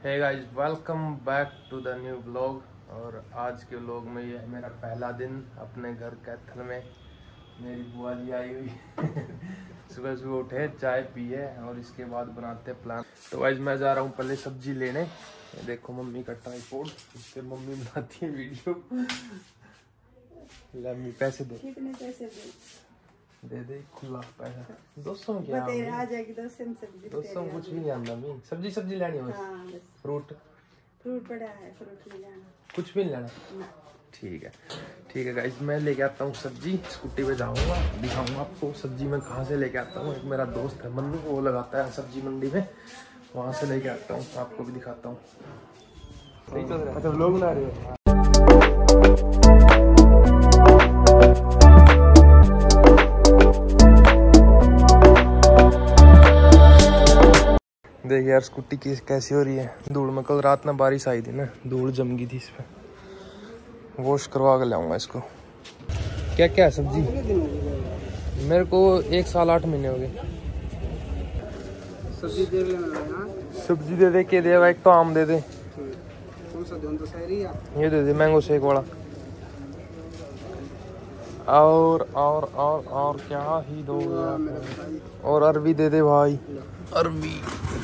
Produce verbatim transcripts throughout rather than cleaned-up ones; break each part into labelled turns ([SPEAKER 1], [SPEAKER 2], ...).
[SPEAKER 1] Hey guys, welcome back to the new vlog. और आज के व्लॉग में ये है मेरा पहला दिन अपने घर कैथल में। मेरी बुआ जी आई हुई सुबह सुबह उठे, चाय पिए और इसके बाद बनाते हैं प्लान। तो गाइस मैं जा रहा हूँ पहले सब्जी लेने। ये देखो मम्मी का ट्राइपॉड, इससे मम्मी बनाती है वीडियो। मम्मी पैसे दे,
[SPEAKER 2] कितने पैसे दे?
[SPEAKER 1] दे दे खुला पैसा दो सौ क्या
[SPEAKER 2] आ जाएगी दो सौ में सब्जी।
[SPEAKER 1] दो सौ कुछ भी नहीं आंदा मी सब्जी सब्जी लेनी हो।
[SPEAKER 2] हाँ, बस
[SPEAKER 1] फ्रूट
[SPEAKER 2] फ्रूट पड़ा है, फ्रूट नहीं लेना,
[SPEAKER 1] कुछ भी नहीं लेना। ठीक है ठीक है गाइस, मैं लेके आता हूँ सब्जी। स्कूटी पे जाऊंगा, दिखाऊंगा आपको सब्जी मैं कहाँ से लेके आता हूँ। एक मेरा दोस्त है मन्नू, वो लगाता है सब्जी मंडी में, वहाँ से लेके आता हूँ, आपको भी दिखाता हूँ। अच्छा लोग बना रहे हो। देख यार स्कूटी की कैसी हो रही है धूल में। कल रात में बारिश आई थी ना, धूल जम गई थी इस पे। वॉश करवा कर लाऊंगा इसको। क्या क्या है सब्जी? मेरे को एक साल आठ महीने हो गए।
[SPEAKER 2] सब्जी दे लेना,
[SPEAKER 1] सब्जी दे दे के देगा। एक तो आम दे दे,
[SPEAKER 2] कौन सा दूं? तो सही है,
[SPEAKER 1] ये दे दे मैंगो शेक वाला। और और और और क्या ही दो यार। और अरबी दे दे भाई, अरबी।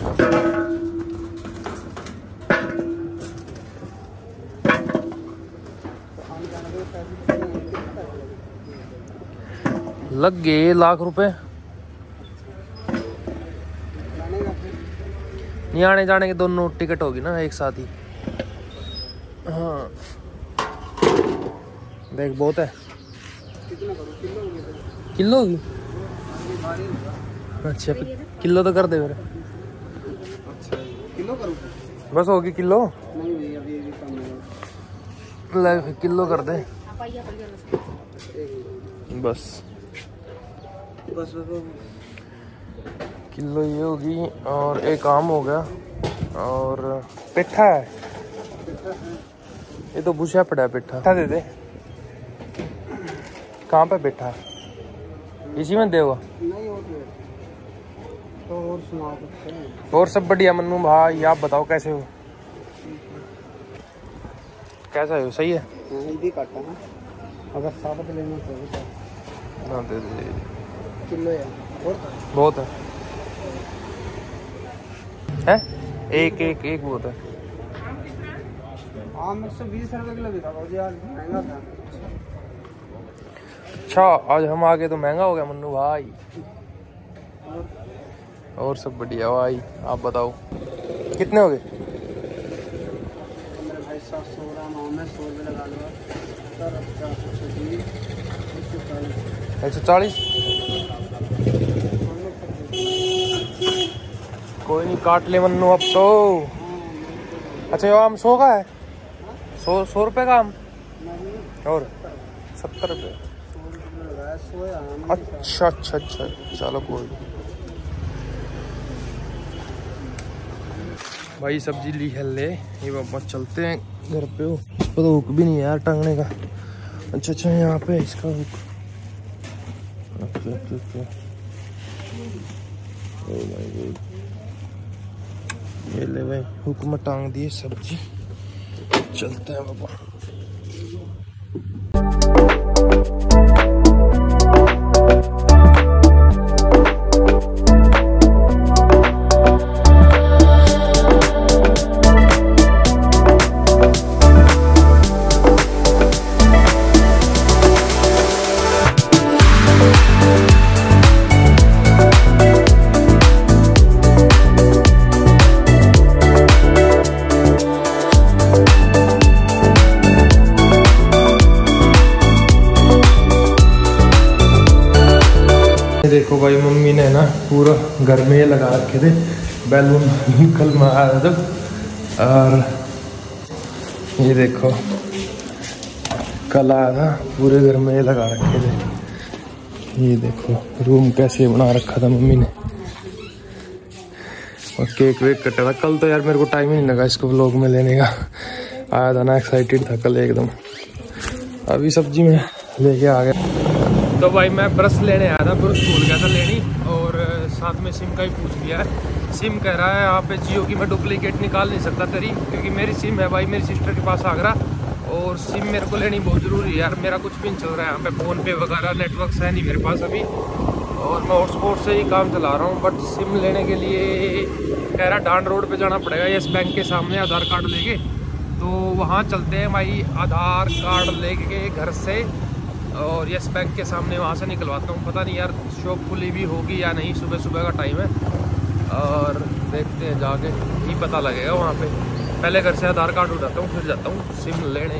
[SPEAKER 1] लग गए लाख रुपए। नहीं आने जाने के दोनों टिकट होगी ना एक साथ ही। हाँ देख बहुत है। किलो होगी? अच्छा किलो तो कर दे फिर।
[SPEAKER 2] किलो करूं?
[SPEAKER 1] बस होगी किलो।
[SPEAKER 2] नहीं नहीं, अभी अभी कम है।
[SPEAKER 1] ले किलो कर दे बस।
[SPEAKER 2] बस
[SPEAKER 1] किलो ये होगी। और एक आम हो गया और पेठा है। ये तो बुझा पड़ा है पेठा। पेठा दे दे। कहाँ पे पेठा है? इसी में देगा?
[SPEAKER 2] नहीं होती है तो और सुनाओ कुछ।
[SPEAKER 1] और सब बढ़िया मन्नू भाई, आप बताओ कैसे हो? कैसा है? सही है।
[SPEAKER 2] ये भी काटता है, अगर साबुत लेना चाहिए
[SPEAKER 1] ना दे दे।
[SPEAKER 2] किलो है
[SPEAKER 1] बहुत है। है एक एक एक बहुत है।
[SPEAKER 2] आम एक सौ बीस रुपए किलो बिका यार, महंगा था।
[SPEAKER 1] अच्छा आज हम आ गए तो महंगा हो गया मन्नू भाई। और सब बढ़िया भाई, आप बताओ कितने हो गए?
[SPEAKER 2] भाई सात सौ ग्राम आम है, सौ रुपये लगा लो।
[SPEAKER 1] एक सौ चालीस। कोई नहीं काट ले मन्नू अब तो। अच्छा ये आम सौ का है? सौ सौ रुपये का आम और सत्तर रुपये। अच्छा अच्छा अच्छा चलो कोई भाई। सब्जी ली है ले, ये बाबा चलते हैं घर पे। हो इसको तो हुक भी नहीं है यार टांगने का। अच्छा अच्छा यहाँ पे इसका hook. Okay okay oh my god, ये ले भाई हुक में टांग दिए सब्जी। चलते हैं बाबा। देखो भाई मम्मी ने ना पूरा घर में ये लगा रखे थे बैलून। कल में आया था। और ये देखो कल आया था, पूरे घर में ये लगा रखे थे। ये देखो रूम कैसे बना रखा था मम्मी ने। और केक वेक कटा था कल तो यार, मेरे को टाइम ही नहीं लगा इसको व्लॉग में लेने का। आया था ना, एक्साइटेड था कल एकदम। अभी सब्जी में लेके आ गया। तो भाई मैं ब्रश लेने आया था, ब्रश भूल गया था लेनी, और साथ में सिम का ही पूछ लिया है। सिम कह रहा है यहाँ पे जियो की मैं डुप्लीकेट निकाल नहीं सकता तेरी, क्योंकि मेरी सिम है भाई मेरी सिस्टर के पास आगरा, और सिम मेरे को लेनी बहुत ज़रूरी है यार। मेरा कुछ भी नहीं चल रहा है यहाँ पे, फ़ोन पे वगैरह नेटवर्क है नहीं मेरे पास अभी, और मैं हॉटस्पॉट से ही काम चला रहा हूँ। बट सिम लेने के लिए कह रहा डांड रोड पे जाना पड़ेगा यस बैंक के सामने, आधार कार्ड लेके। तो वहाँ चलते हैं भाई, आधार कार्ड लेके घर से, और यस बैंक के सामने वहाँ से निकलवाता हूँ। पता नहीं यार शॉप खुली भी होगी या नहीं, सुबह सुबह का टाइम है, और देखते हैं जाके ही पता लगेगा वहाँ पे। पहले घर से आधार कार्ड उठाता हूँ, फिर जाता हूँ सिम लेने।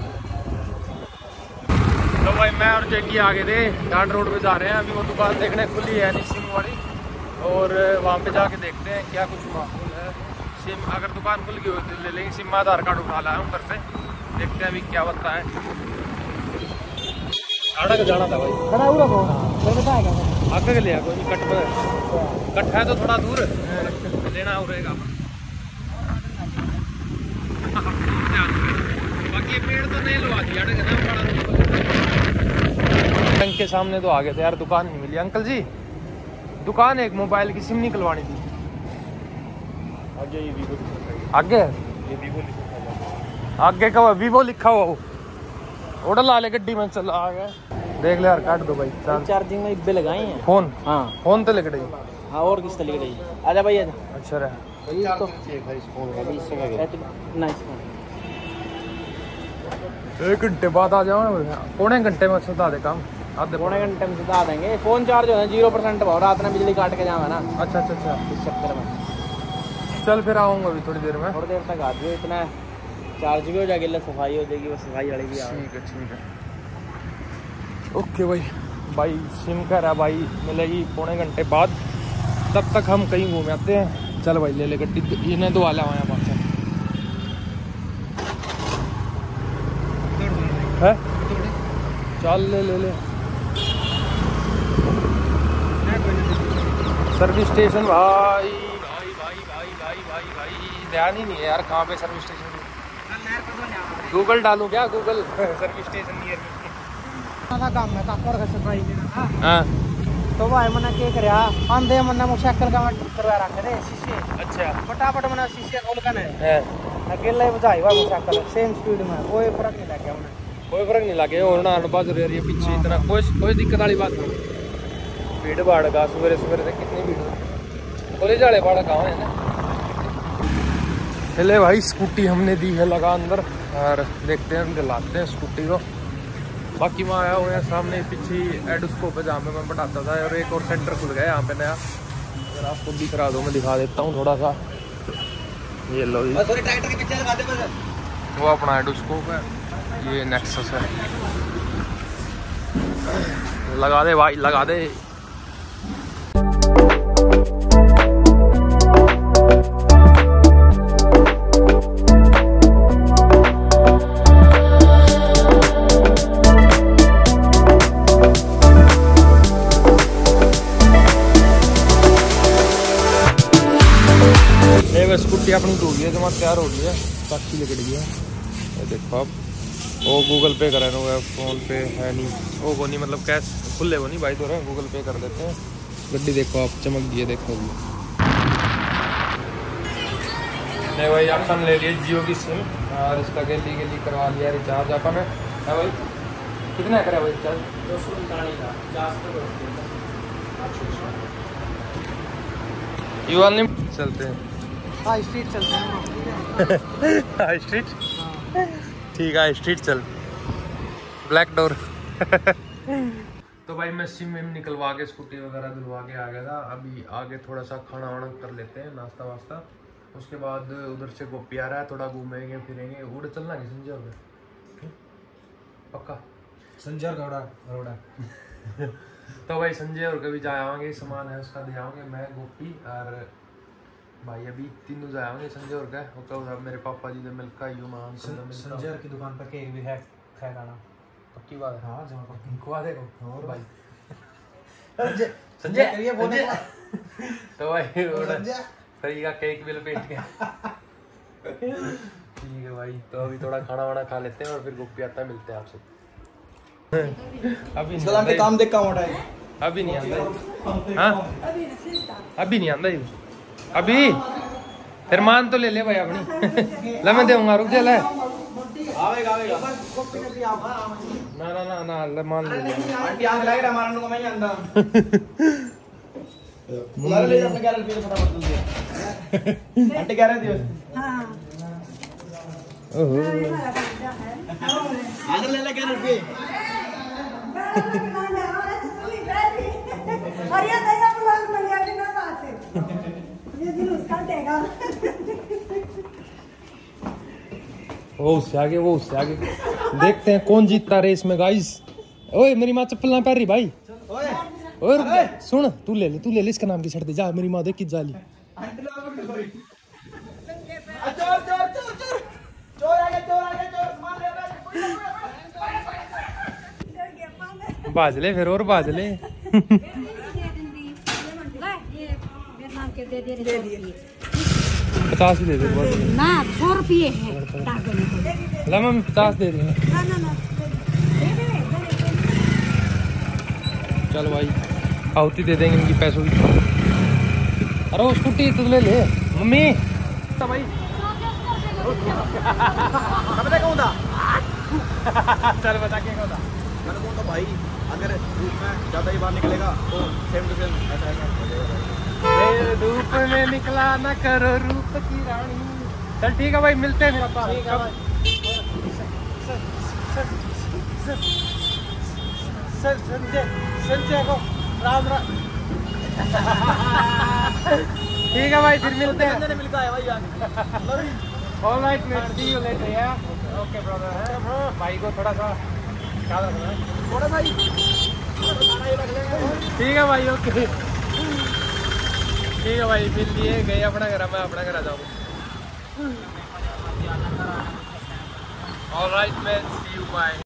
[SPEAKER 1] तो भाई मैं और जेकी आगे थे, डांड रोड पे जा रहे हैं। अभी वो दुकान देखने खुली है नहीं सिम वाली, और वहाँ पे जाके देखते हैं क्या कुछ माहौल है। सिम अगर दुकान खुल गई हो तो ले लेंगे सिम, आधार कार्ड उठा लाया हूँ घर से, देखते हैं अभी क्या बनता है। आड़ा का जाना था भाई,
[SPEAKER 2] खड़ा हुआ को मैं बताएगा
[SPEAKER 1] आगे के लिया कोई कट पर कट है तो थोड़ा दूर लेना हो रहेगा। बाकी ये पेड़ तो नहीं लगा दिया बैंक के सामने तो आ गए थे यार, दुकान नहीं मिली। अंकल जी दुकान एक मोबाइल की सिम निकलवानी थी।
[SPEAKER 2] आगे ये वीवो
[SPEAKER 1] आगे
[SPEAKER 2] ये वीवो लिखा
[SPEAKER 1] आगे का वीवो लिखा हुआ वो ऑर्डर ला ले गड्डी में चल आ गया। देख ले यार काट दो भाई,
[SPEAKER 2] चार्जिंग में इब्बे लगाई हैं
[SPEAKER 1] फोन।
[SPEAKER 2] हाँ
[SPEAKER 1] फोन तो लेके गई।
[SPEAKER 2] हाँ और किस तरीके रही आजा भाई आजा।
[SPEAKER 1] अच्छा रहा
[SPEAKER 2] ये तो नाइस
[SPEAKER 1] एक घंटे बाद आ जाओ, पौने घंटे में सुधा दे काम, आधे
[SPEAKER 2] पौने घंटे में सुधा देंगे। फोन चार्ज हो जीरो परसेंट भाव, रात में बिजली काट के जावा ना।
[SPEAKER 1] अच्छा अच्छा अच्छा
[SPEAKER 2] इस चक्कर में
[SPEAKER 1] चल फिर आऊँगा अभी थोड़ी देर में।
[SPEAKER 2] थोड़ी देर तक आ जाओ, इतना चार्ज भी हो जाएगी, सफाई हो जाएगी, वो सफाई वाली भी।
[SPEAKER 1] ठीक है ठीक है ओके भाई। भाई सिम कह रहा भाई मिलेगी पौने घंटे बाद, तब तक हम कहीं घूम आते हैं। चल भाई ले ले गड्डी, इन्हें दो वाला हुआ पास है, चल ले ले ले। सर्विस स्टेशन भाई भाई भाई भाई भाई भाई भाई ध्यान ही नहीं है यार कहाँ पे सर्विस स्टेशन। गूगल डालूं क्या, गूगल सर्विस स्टेशन नियर
[SPEAKER 2] काम है काकोर का सफाई देना।
[SPEAKER 1] हाँ
[SPEAKER 2] तो भाई मना के करया आंधे मना मोटरसाइकिल का मैं करवा रखे थे शीशे।
[SPEAKER 1] अच्छा
[SPEAKER 2] फटाफट मना शीशे खोल कर
[SPEAKER 1] है
[SPEAKER 2] अकेले बजाई हुआ मोटरसाइकिल सेम स्पीड में, कोई फर्क नहीं लगा उन्हें,
[SPEAKER 1] कोई फर्क नहीं लगे। और ना बाजू रही है पीछे इतना कोई कोई दिक्कत वाली बात नहीं। भीड़ भाड़ का सवेरे सवेरे से कितनी भीड़, कॉलेज वाले भाड़ा कहाँ है ना। चले भाई स्कूटी हमने दी है लगा अंदर, और देखते हैं दिलाते हैं स्कूटी को। बाकी मैं आया हुआ है सामने पीछे एडोस्कोप पे जहाँ पे मैं पढ़ाता था, और एक और सेंटर खुल गया यहाँ पे नया। अगर आपको दिख रहा दो मैं दिखा देता हूँ थोड़ा सा, ये लो ये वो अपना एडोस्कोप है, ये नेक्सस है। लगा दे भाई लगा दे। स्कूटी अपनी धो गई है, जमा तैयार हो गई है, साक्षी लेके गई है। ये देखो आप, वो गूगल पे करा है, फोन पे है नहीं, वो को नहीं मतलब कैश खुले वो नहीं भाई तो रहे, गूगल पे कर देते हैं। गड्डी देखो आप चमक गई है, देखो अभी नहीं भाई अपन ले लिए जियो की सिम, और इसका गली गली करवा लिया रिचार्ज अपन है भाई। कितना करा भाई रिचार्ज?
[SPEAKER 2] दो सौ उनतालीस का चार
[SPEAKER 1] यू वाले चलते हैं
[SPEAKER 2] हाँ स्ट्रीट चलते हैं
[SPEAKER 1] हाई स्ट्रीट ठीक है स्ट्रीट चल ब्लैक डोर तो भाई मैं सिम विम निकलवा के स्कूटी वगैरह दिलवा के आ गया था। अभी आगे थोड़ा सा खाना वाना कर लेते हैं, नाश्ता वास्ता, उसके बाद उधर से गोपी आ रहा है, थोड़ा घूमेंगे फिरेंगे। उड़ चलना है संजय होगा पक्का
[SPEAKER 2] संजय गौड़ा गौड़ा
[SPEAKER 1] तो भाई संजय और कभी जाए आवांगे, सामान है उसका दे आवांगे, मैं गोपी और भाई अभी तीनों जाए आवांगे। संजय और का वो मेरे पापा जी ने मिल्क का यू मान
[SPEAKER 2] संजय की दुकान पर केक भी है खाना आना
[SPEAKER 1] पक्की बात है।
[SPEAKER 2] हाँ जमा
[SPEAKER 1] खुआ देखो और भाई
[SPEAKER 2] संजय करिए बोले
[SPEAKER 1] तो भाई सही का केक भी लपेट गया ठीक है भाई। तो अभी थोड़ा खाना वाना खा लेते हैं और फिर गोपी आता है, मिलते हैं आपसे। अभी
[SPEAKER 2] सलाम के काम देख का मोटा है
[SPEAKER 1] अभी नहीं आंदा हाँ अभी नहीं आंदा अभी फिर मान तो ले ले भाई अपनी। ला मैं दूंगा, रुक जा ले।
[SPEAKER 3] आवेगा आवेगा
[SPEAKER 1] ना ना ना ना ले मान ले ले।
[SPEAKER 3] आंटी आग लग रहा मारने को मैं नहीं आंदा। उधर ले जा अपने ग्यारह रुपये फटाफट दे दिया। आंटी ग्यारह दियो।
[SPEAKER 4] हाँ
[SPEAKER 1] ओहो
[SPEAKER 3] आगे ले ले ग्यारह रुपये।
[SPEAKER 4] और ये नया ब्लॉग बन गया बिना बात है। ये दिन उसका देगा।
[SPEAKER 1] वो उससे आगे, वो उससे आगे। देखते हैं कौन जीतता रेस में गाइस। ओए मेरी माँ चप्पल ना पहन रही भाई।
[SPEAKER 3] ओए
[SPEAKER 1] और सुन, तू ले ले, तू ले ले इसका नाम की छड़ दे जा। मेरी माँ देख की जाली।
[SPEAKER 3] आंटी लोग सॉरी। चोर चोर चोर चोर चोर आ गया, चोर आ गया, चोर मार ले।
[SPEAKER 1] बाज ले फिर और बाज ले। पचास ही दे दे
[SPEAKER 4] ना सौ रुपये है।
[SPEAKER 1] ला मम्मी पचास दे देंगे।
[SPEAKER 4] ना ना ना
[SPEAKER 1] चल भाई आहुति दे देंगे इनकी पैसों की। अरे वो स्कूटी तो ले ले मम्मी। तो भाई
[SPEAKER 3] बता कौन था?
[SPEAKER 1] चल बता के कौन था?
[SPEAKER 3] मैंने कौन था भाई? अगर धूप में ज्यादा ही बाहर निकलेगा तो सेम टू सेम ऐसा ऐसा हो जाएगा।
[SPEAKER 1] धूप में निकला न करो रूप की रानी। चल ठीक है भाई, मिलते हैं फिर अपन। सर संजय संजय को राम राम। ठीक है भाई, फिर मिलते हैं।
[SPEAKER 3] संजय ने मिलकर आया भाई आगे।
[SPEAKER 1] All right mate, see you later या ओके ब्रदर। भाई को थोड़ा सा ख्याल रखना,
[SPEAKER 3] थोड़ा सा ही बताना ही रख लेंगे।
[SPEAKER 1] ठीक है भाई। ओके ठीक है भाई, मिल लिए गए अपना घर। मैं अपना घर आ जाऊँ। All right man, see you bye.